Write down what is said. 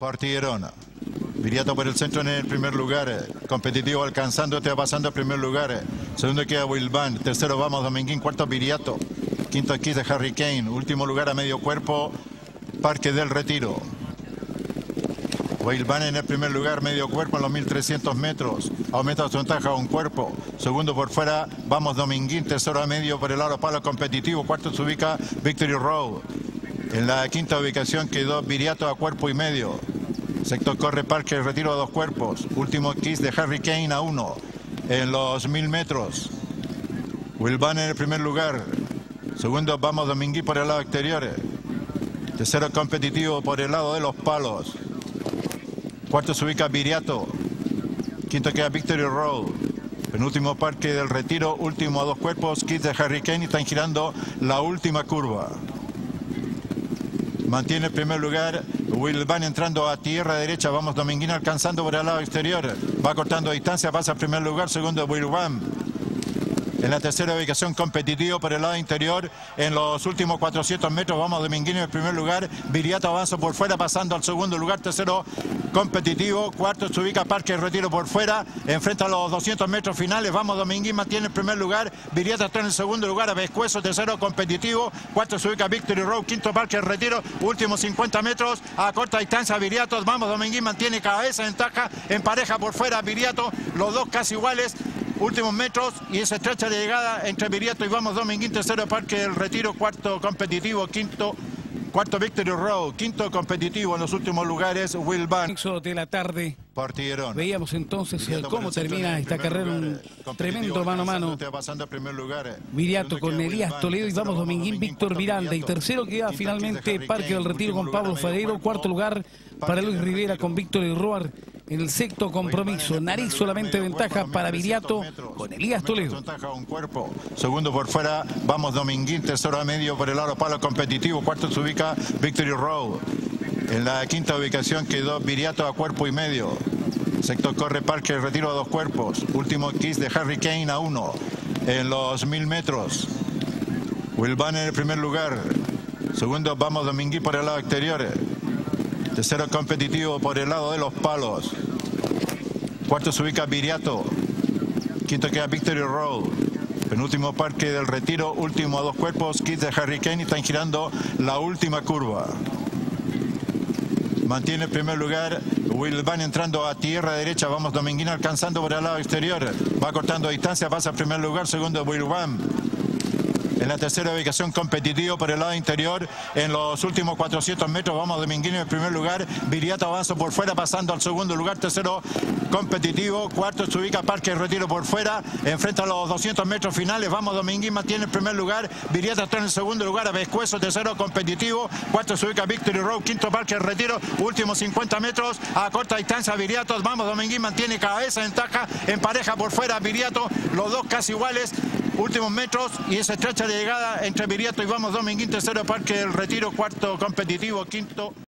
Partieron. Viriato por el centro en el primer lugar. Competitivo alcanzándote, pasando al primer lugar. Segundo queda Wilvan. Tercero vamos Dominguín. Cuarto Viriato. Quinto Kiss de Harry Kane. Último lugar a medio cuerpo. Parque del Retiro. Wilvan en el primer lugar, medio cuerpo en los 1300 metros. Aumenta su ventaja a un cuerpo. Segundo por fuera, vamos Dominguín. Tercero a medio por el aro palo competitivo. Cuarto se ubica Victory Road. En la quinta ubicación quedó Viriato a cuerpo y medio. Sexto corre Parque del Retiro a 2 cuerpos. Último Kiss de Harry Kane a 1. En los 1000 metros. Wilvan en el primer lugar. Segundo vamos Dominguín por el lado exterior. Tercero competitivo por el lado de los palos. Cuarto se ubica Viriato. Quinto queda Victory Road. Penúltimo Parque del Retiro. Último a 2 cuerpos. Kiss de Harry Kane. Y están girando la última curva. Mantiene el primer lugar. Wilvan entrando a tierra derecha. Vamos Dominguín alcanzando por el lado exterior. Va cortando distancia. Pasa al primer lugar. Segundo Wilvan. En la tercera ubicación competitivo por el lado interior. En los últimos 400 metros vamos Dominguín en el primer lugar. Viriato avanza por fuera pasando al segundo lugar. Tercero competitivo. Cuarto se ubica Parque del Retiro por fuera. Enfrenta a los 200 metros finales. Vamos Dominguín mantiene el primer lugar. Viriato está en el segundo lugar. A Vescueso. Tercero competitivo. Cuarto se ubica Victory Road. Quinto Parque del Retiro. Últimos 50 metros a corta distancia Viriato. Vamos Dominguín mantiene cabeza ventaja. En pareja por fuera Viriato. Los dos casi iguales. Últimos metros y esa estrecha llegada entre Viriato y vamos Dominguín. Tercero Parque del Retiro. Cuarto competitivo. Cuarto Victory Road. Quinto competitivo en los últimos lugares Wilvan. De la tarde. Partieron. Veíamos entonces cómo termina esta carrera. Un tremendo mano a mano. Viriato con Elías Toledo y vamos Dominguín Víctor Miranda. Y tercero queda finalmente Parque del Retiro con Pablo Fadeiro. Cuarto lugar para Luis Rivera con Victory Road. En el sexto compromiso, nariz solamente ventaja para Viriato con Elías Toledo. Segundo por fuera, vamos Dominguín. Tercero a medio por el aro palo competitivo. Cuarto se ubica Victory Road. En la quinta ubicación quedó Viriato a cuerpo y medio. Sexto corre Parque del Retiro a 2 cuerpos. Último Kiss de Harry Kane a 1. En los 1000 metros. Wilvan en el primer lugar. Segundo vamos Dominguín por el lado exterior. Tercero competitivo por el lado de los palos. Cuarto se ubica Viriato. Quinto queda Victory Road. Penúltimo Parque del Retiro. Último a 2 cuerpos. Kiss de Harry Kane. Y están girando la última curva. Mantiene el primer lugar. Wilvan entrando a tierra derecha. Vamos Dominguín alcanzando por el lado exterior. Va cortando distancia. Pasa al primer lugar. Segundo Wilvan. En la tercera ubicación competitivo por el lado interior. En los últimos 400 metros vamos Dominguín en el primer lugar. Viriato avanza por fuera pasando al segundo lugar. Tercero competitivo. Cuarto se ubica Parque del Retiro por fuera. Enfrenta a los 200 metros finales. Vamos Dominguín mantiene el primer lugar. Viriato está en el segundo lugar. A Vescueso. Tercero competitivo. Cuarto se ubica Victory Road. Quinto Parque del Retiro. Últimos 50 metros a corta distancia Viriato. Vamos Dominguín mantiene cabeza ventaja. En pareja por fuera Viriato. Los dos casi iguales. Últimos metros y esa estrecha llegada entre Viriato y vamos Dominguín. Tercero Parque del Retiro. Cuarto competitivo. Quinto